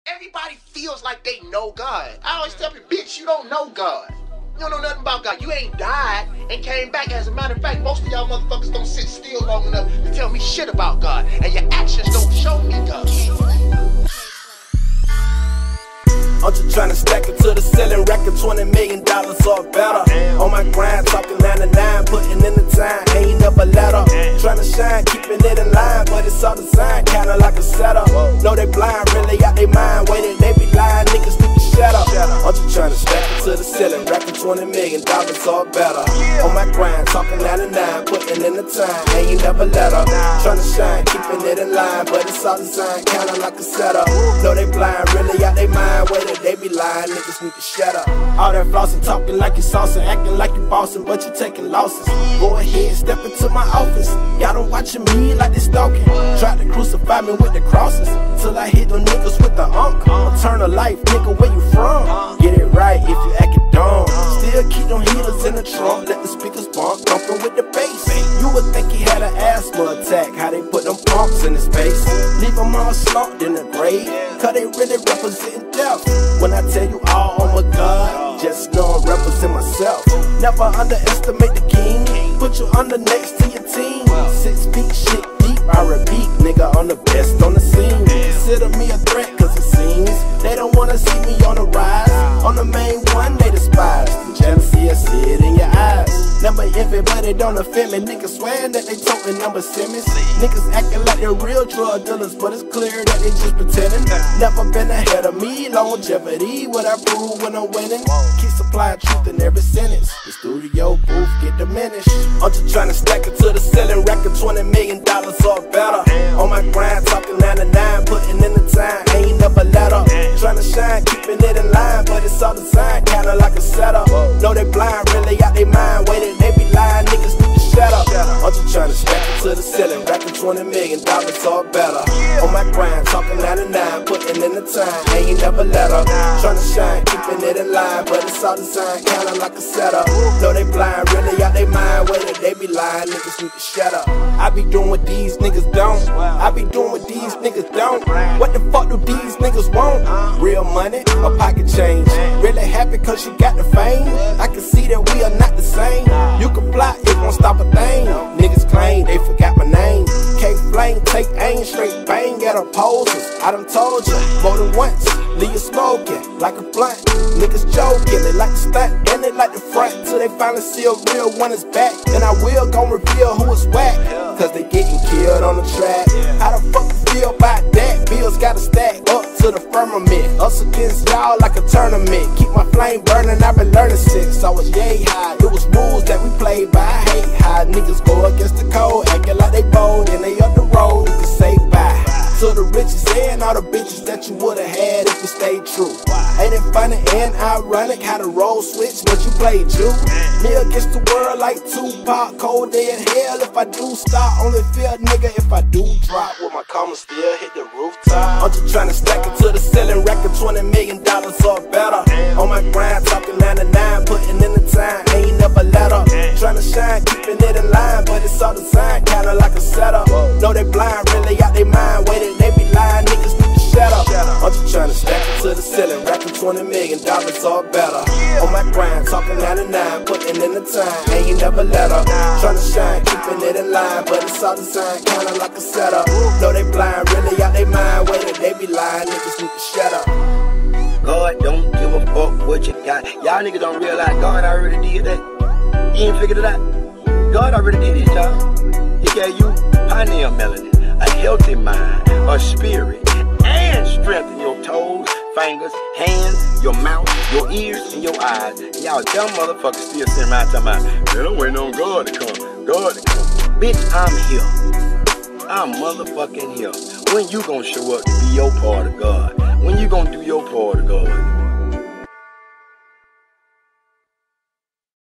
Everybody feels like they know God. I always tell people, bitch, you don't know God. You don't know nothing about God. You ain't died and came back. As a matter of fact, most of y'all motherfuckers don't sit still long enough to tell me shit about God. And your actions don't show me God. I'm just tryna stack it to the ceiling, racking $20 million or better. On my grind, talking 9 to 9, putting in the time, ain't never let up. Tryna shine, keeping it in line, but it's all designed, kinda like a setup. No, they blind, really out they mind, waiting, they be lying, niggas need to shut up. I'm just tryna stack it to the ceiling, racking $20 million or better. On my grind, talking 9 to 9, putting in the time, ain't never let up. Tryna shine, keeping it in line, but it's all designed, kinda like a setup. No, they blind, really out they mind, waiting. They be lying, niggas need to shut up. All that flossing, talking like you saucing, acting like you bossing, but you taking losses. Go ahead, step into my office. Y'all don't watching me like they stalking. Try to crucify me with the crosses, till I hit them niggas with the Eternal life, nigga, where you from? Get it right if you acting dumb. Still keep them heaters in the trunk, let the speakers bump, thumping with the bass. You would think he had an asthma attack, how they put them pumps in his face. Leave him all slumped in the grave, cause they really representing death. When I tell you all, oh my God, just know I represent myself. Never underestimate the king, put you under next to your team. 6 feet shit deep, I repeat, nigga, I'm the best on the scene. Consider me a threat, cause it seems they don't wanna see me on the rise. On the main one, they despise. Jealousy, I see it in your eyes. Never envy, but it don't offend me. Niggas swearing that they toting number Simmons. Niggas acting like they're real drug dealers, but it's clear that they just pretending. Never been ahead of me, longevity, what I prove when I'm winning. Keep supplying truth in every sentence. The studio booth get diminished. I'm just trying to stack it to the ceiling, racking $20 million or better. On my grind, talking 9 to 9, putting in the time, ain't never let up. Trying to shine, keeping it in line, but it's all designed, kinda like a setup. No, they blind, really out they mind, waiting, they be lying, niggas need to shut up. I'm just trying to stack it to the ceiling, racking $20 million or better. On my grind, talking 9 to 9, putting in the time, ain't never let up. Trying to shine, keeping it in line, but it's all designed, kinda like a setup. No, they blind, really out they mind, waiting, they be lying, niggas need to shut up. I be doing what these niggas don't. I be doing what these niggas don't. What the fuck do these niggas want? Real money or pocket change? Really happy cause you got the fame? I can see that we are not the same. You can plot, it won't stop a thing. Niggas claim they forgot my name. K-flame, take aim, straight bang at opposers. I done told you more than once. Leave you smoking like a blunt. Niggas joking, they like to stunt and they like to front till they finally see a real one is back. And I will gon' reveal who is whack, cause they getting killed on the track. How the fuck you feel about that? Bills gotta stack up to the firmament. Us against y'all like a tournament. Keep my flame burning, I've been learning since I was yay high. It was rules that we played by. I hate how niggas go against the code, acting like they bold and they up the road. You can say bye to the riches and all the bitches that you would've had if you stayed true. Ain't it funny and ironic how the role switch, but you played you? Me against the world like Tupac, cold day in hell. If I do stop, only fear nigga if I do drop. Will my karma still hit the rooftop? I'm just trying to stack it to the ceiling, racking $20 million or better. On my grind, talking 9 to 9, putting in the time, ain't never let up. Trying to shine, keeping it in line, but it's all designed, kinda like a setup. No, they blind, really out they mind, waiting, they be lying, niggas need to shut up. I'm just trying to stack it to the ceiling, racking $20 million or better. On my grind, talking 9 to 9, putting in the time, ain't never let up. Trying to shine, keeping it in line, but it's all designed, kinda like a setup. No, they blind, really out they mind, waiting, they be lying, niggas need to shut up. God don't give a fuck what you got. Y'all niggas don't realize God already did that. You ain't figured it out. God already did it, y'all. He gave you pineal melanin, a healthy mind, a spirit, and strength in your toes, fingers, hands, your mouth, your ears, and your eyes. And y'all dumb motherfuckers still sitting around talking about, man, I'm waiting on God to come. God to come. Bitch, I'm here. I'm motherfucking here. When you gonna show up to be your part of God? When you gonna do your part of God?